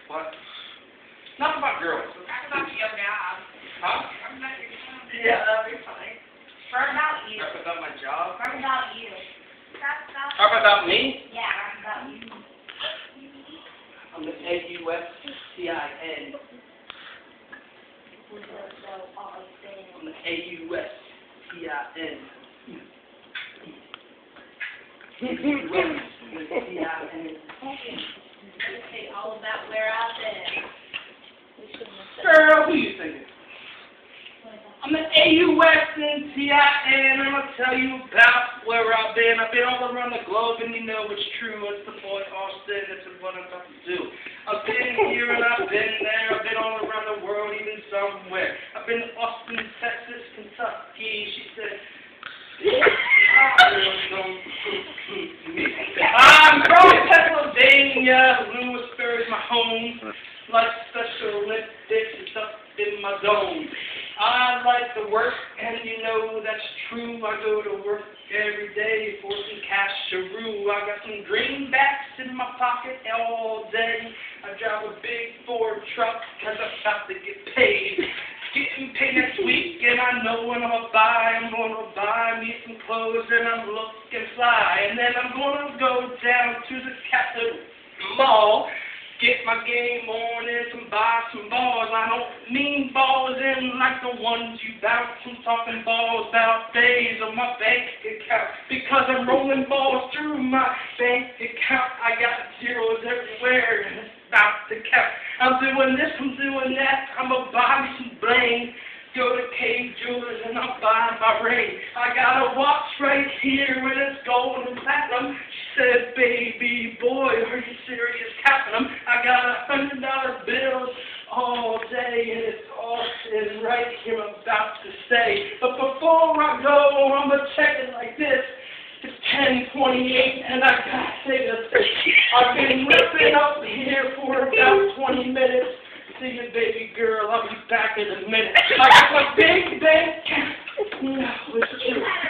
What? Not about girls. Talk about your job. Huh? Talk about your job. Yeah, that'd be funny. Talk about you. Talk about my job. Talk about you. Talk about me? Yeah, talk about you. I'm an AUSCIN. I'm an AUSCIN. Say all about where I've been. Girl, who you thinking? I'm an AUSCIN. I'm going to tell you about where I've been. I've been all around the globe, and you know it's true. It's the boy Austin. It's what I'm about to do. I've been here and I've been there. I've been all around the world, even somewhere. I've been to Austin, Texas, Kentucky. She said, I'm from Pennsylvania. Lewisburg is my home. Like Special Olympics, it's up in my zone. I like to work, and you know that's true. I go to work every day for some casheroo. I got some greenbacks in my pocket all day. I drive a big Ford truck because I'm about to get paid. Getting paid next week, and I know what I'm going to buy. I'm going to buy me some clothes, and I'm looking fly. And then I'm going to go down to the Capitol Mall, get my game on and buy some balls. I don't mean balls in like the ones you bounce. I'm talking balls about days on my bank account, because I'm rolling balls through my bank account. I got zeros everywhere, and it's about to count. I'm doing this, I'm doing that. I'm going to buy me some bling. Go to Cave Jewelers and I'm buying my ring. I got a watch right here and it's gold and platinum. She said, baby boy, are you serious counting them? I got $100 bills all day and it's all sitting right here I'm about to say. But before I go, I'm going to check it like this. It's 10:28 and I got to say this. I've been ripping up here for about 20 minutes. See you, baby girl. I'll be back in a minute. I got my big bank. No, it's true.